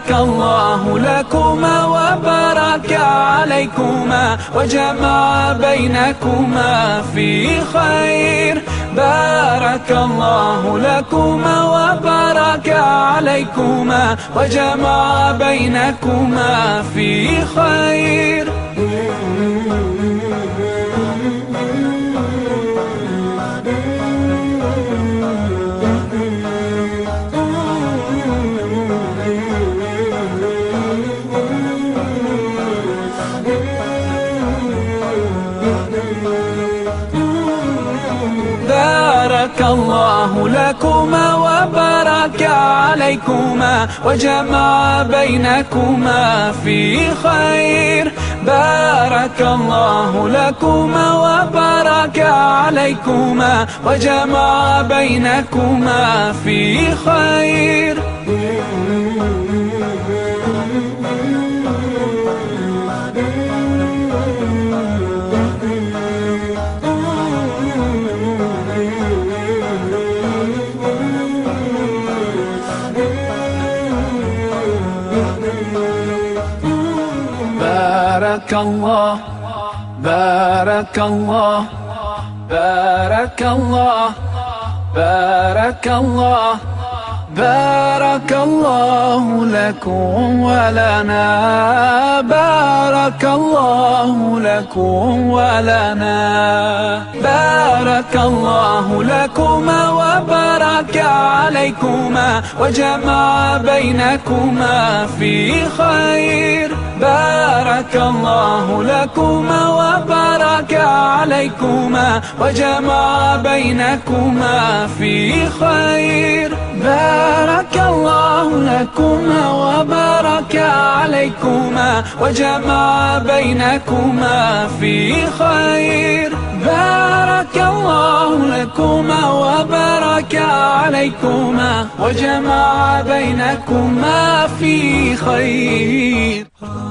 بارك الله لكما وبارك عليكما وجمع بينكما في خير. بارك الله لكما وبارك عليكما وجمع بينكما في خير. بارك الله لكما وبارك عليكما وجمع بينكما في خير. بارك الله لكما وبارك عليكما وجمع بينكما في خير. بارك الله بارك الله بارك الله بارك الله بارك الله لكم ولنا. بارك الله لكم ولنا. بارك الله لكما وبارك عليكما وجمع بينكما في خير. بارك الله لكما وبارك عليكما وجمع بينكما في خير. بارك الله لكما وبارك عليكما وجمع بينكما في خير. بارك الله لكما وبارك عليكما وجمع بينكما في خير.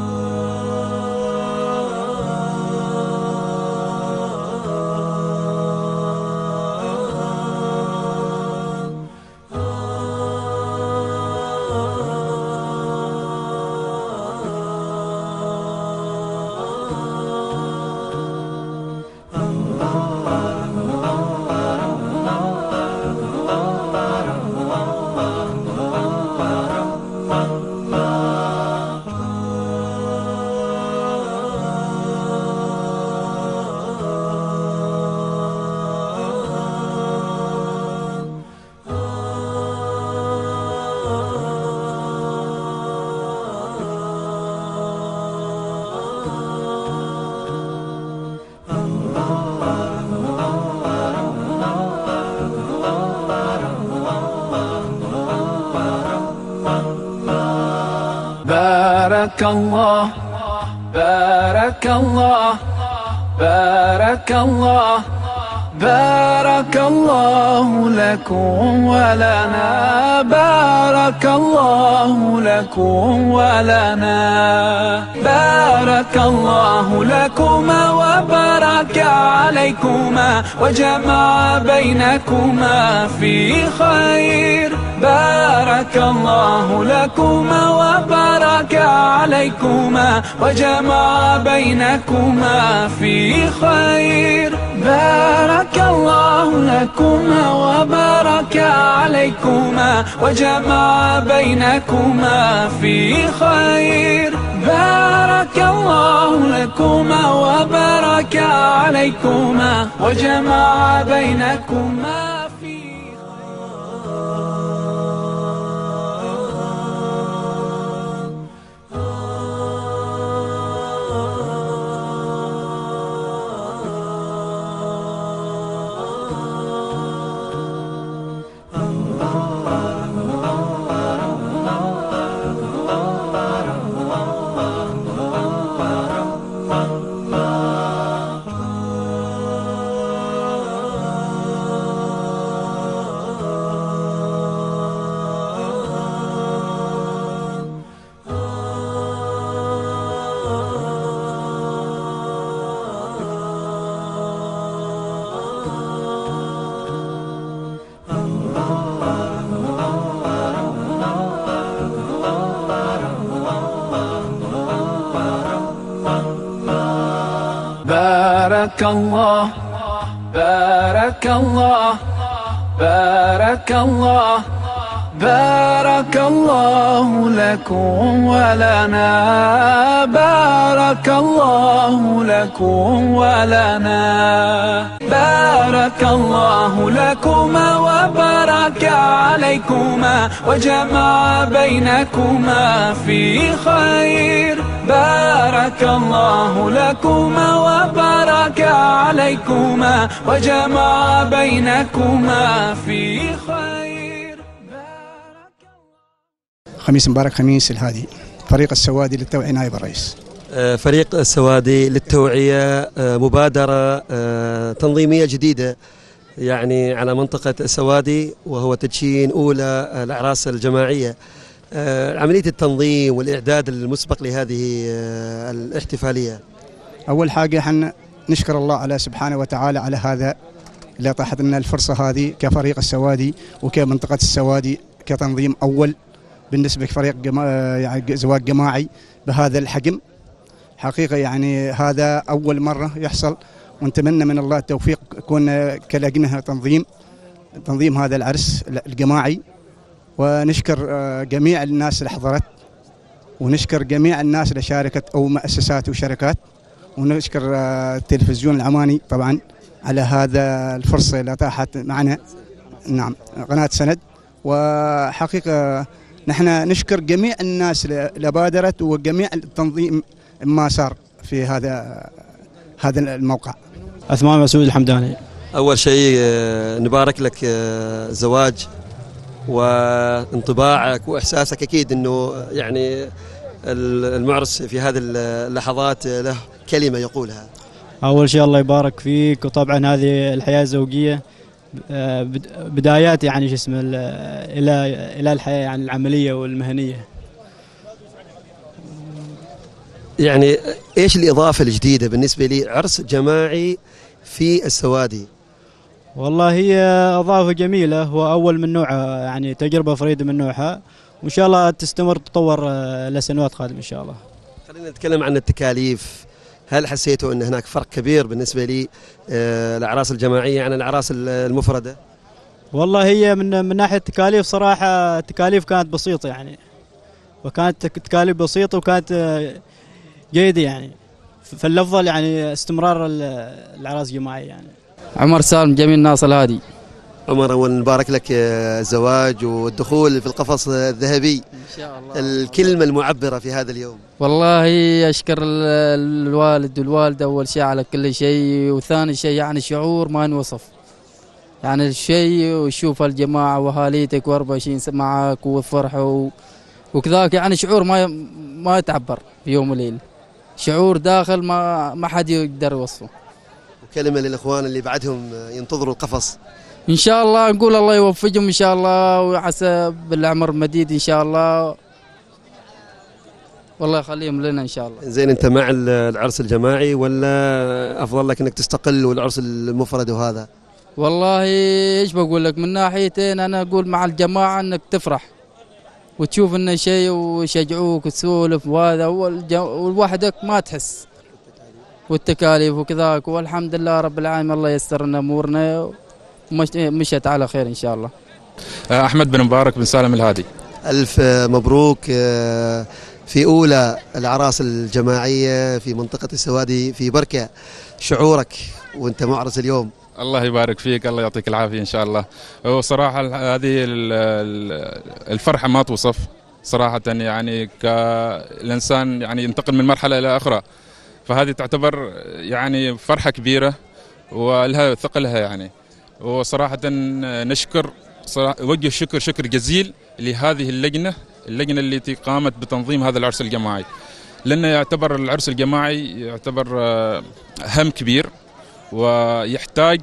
بارك الله بارك الله بارك الله بارك الله لكم ولنا. بارك الله لكم ولنا. بارك الله لكما وبارك عليكما وجمع بينكما في خير. بارك الله لكما وبارك عليكما وجمع بينكما في خير. بارك الله لكما وبارك عليكما وجمع بينكما في خير. بارك الله لكما وبارك عليكما وجمع بينكما في بارك الله بارك الله بارك الله بارك الله لكم ولنا بارك الله لكم ولنا بارك الله لكما وبارك عليكما وجمع بينكما في خير بارك الله لكما وبارك عليكما وجمع بينكما في خير. خميس مبارك خميس الهادي، فريق السوادي للتوعية نائب الرئيس. فريق السوادي للتوعية مبادرة تنظيمية جديدة يعني على منطقة السوادي، وهو تدشين أولى الأعراس الجماعية. عملية التنظيم والإعداد المسبق لهذه الاحتفالية. أول حاجة احنا نشكر الله على سبحانه وتعالى على هذا اللي أتاحت لنا الفرصة هذه كفريق السوادي وكمنطقة السوادي كتنظيم أول بالنسبة لفريق يعني زواج جماعي بهذا الحجم. حقيقة يعني هذا أول مرة يحصل، ونتمنى من الله التوفيق يكون كلجنة تنظيم هذا العرس الجماعي. ونشكر جميع الناس اللي حضرت، ونشكر جميع الناس اللي شاركت أو مؤسسات وشركات، ونشكر التلفزيون العماني طبعا على هذا الفرصة اللي أتاحت معنا، نعم قناة سند. وحقيقة نحن نشكر جميع الناس اللي بادرت وجميع التنظيم ما صار في هذا الموقع. عثمان مسعود الحمداني. أول شيء نبارك لك زواج، وانطباعك وإحساسك أكيد أنه يعني المعرس في هذه اللحظات له كلمة يقولها. أول شيء الله يبارك فيك، وطبعا هذه الحياة الزوجية بدايات يعني شو اسمه إلى الحياة يعني العملية والمهنية. يعني إيش الإضافة الجديدة بالنسبة لي عرس جماعي في السوادي؟ والله هي إضافة جميلة، هو أول من نوعها يعني تجربة فريدة من نوعها، وإن شاء الله تستمر تطور لسنوات قادمة إن شاء الله. خلينا نتكلم عن التكاليف. هل حسيتوا أن هناك فرق كبير بالنسبة لي الأعراس الجماعية عن الأعراس المفردة؟ والله هي من ناحية التكاليف صراحة التكاليف كانت بسيطة يعني، وكانت تكاليف بسيطة وكانت جيدة يعني، فالأفضل يعني استمرار الأعراس الجماعية يعني. عمر سالم جميل ناصر الهادي. عمر، أول نبارك لك الزواج والدخول في القفص الذهبي إن شاء الله. الكلمة المعبرة في هذا اليوم. والله أشكر الوالد والوالدة أول شيء على كل شيء، وثاني شيء يعني شعور ما ينوصف، يعني الشيء وشوف الجماعة وأهاليتك و24 معك والفرح وكذاك، يعني شعور ما يتعبر في يوم وليلة، شعور داخل ما حد يقدر يوصفه. وكلمة للإخوان اللي بعدهم ينتظروا القفص. إن شاء الله نقول الله يوفقهم إن شاء الله، وحسب العمر المديد إن شاء الله، والله يخليهم لنا إن شاء الله. زين، أنت مع العرس الجماعي ولا أفضل لك أنك تستقل والعرس المفرد وهذا؟ والله إيش بقول لك، من ناحيتين أنا أقول مع الجماعة أنك تفرح وتشوف إنه شيء ويشجعوك وتسولف وهذا، والوحدك ما تحس والتكاليف وكذاك، والحمد لله رب العالمين الله ييسر لنا أمورنا ومشت على خير إن شاء الله. أحمد بن مبارك بن سالم الهادي. ألف مبروك في أولى الأعراس الجماعية في منطقة السوادي في بركة. شعورك وأنت معرس اليوم؟ الله يبارك فيك، الله يعطيك العافية إن شاء الله. وصراحة هذه الفرحة ما توصف صراحة، يعني كالإنسان يعني ينتقل من مرحلة إلى أخرى، فهذه تعتبر يعني فرحة كبيرة ولها ثقلها يعني. وصراحة نشكر وجه شكر جزيل لهذه اللجنة التي قامت بتنظيم هذا العرس الجماعي، لأنه يعتبر العرس الجماعي يعتبر هم كبير، ويحتاج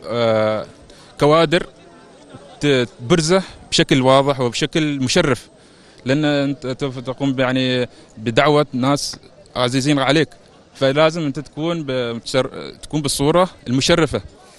كوادر تبرزه بشكل واضح وبشكل مشرف، لأن أنت تقوم يعني بدعوة ناس عزيزين عليك، فلازم أنت تكون بالصورة المشرفة.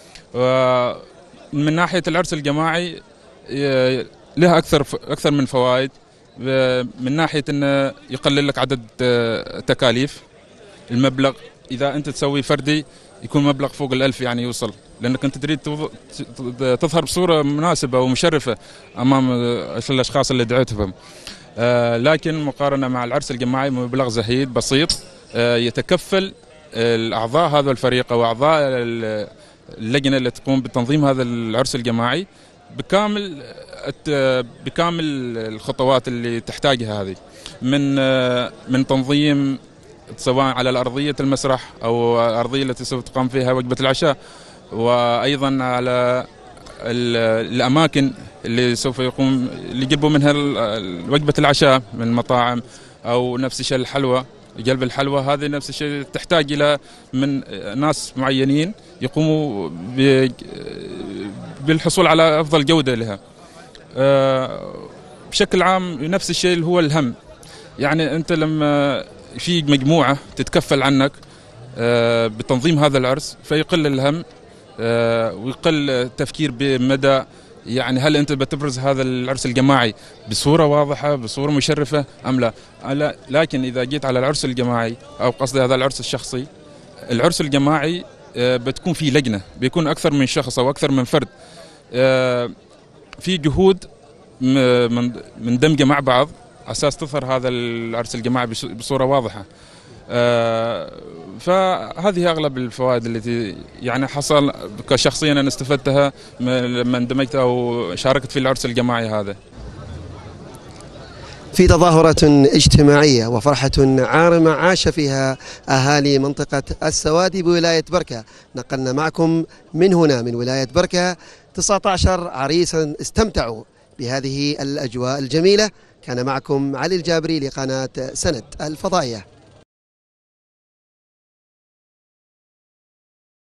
ومن ناحية العرس الجماعي لها أكثر من فوائد، من ناحية أنه يقلل لك عدد تكاليف المبلغ. إذا أنت تسوي فردي يكون مبلغ فوق ال1000 يعني يوصل، لأنك أنت تريد تظهر بصورة مناسبة ومشرفة أمام الأشخاص اللي دعيتهم. لكن مقارنة مع العرس الجماعي مبلغ زهيد بسيط يتكفل الأعضاء هذا الفريق أو أعضاء اللجنة اللي تقوم بتنظيم هذا العرس الجماعي بكامل الخطوات اللي تحتاجها هذه، من تنظيم سواء على الأرضية المسرح أو الأرضية التي سوف تقام فيها وجبة العشاء، وأيضا على الأماكن اللي سوف اللي يجيبوا منها وجبة العشاء من مطاعم، أو نفس الشيء الحلوى، جلب الحلوى هذه نفس الشيء تحتاج إلى من ناس معينين يقوموا بالحصول على أفضل جودة لها. بشكل عام نفس الشيء اللي هو الهم، يعني أنت لما في مجموعة تتكفل عنك بتنظيم هذا العرس فيقل الهم ويقل التفكير بمدى يعني هل أنت بتبرز هذا العرس الجماعي بصورة واضحة بصورة مشرفة أم لا. لكن إذا جيت على العرس الجماعي أو قصدي هذا العرس الشخصي، العرس الجماعي بتكون فيه لجنة، بيكون أكثر من شخص أو أكثر من فرد، في جهود من دمجة مع بعض أساس تظهر هذا العرس الجماعي بصورة واضحة. فهذه أغلب الفوائد التي يعني حصل كشخصيا أنا استفدتها لما اندمجت أو شاركت في العرس الجماعي هذا. في تظاهرة اجتماعية وفرحة عارمة عاش فيها أهالي منطقة السوادي بولاية بركة، نقلنا معكم من هنا من ولاية بركة 19 عريسا استمتعوا بهذه الأجواء الجميلة. كان معكم علي الجابري لقناة سند الفضائية.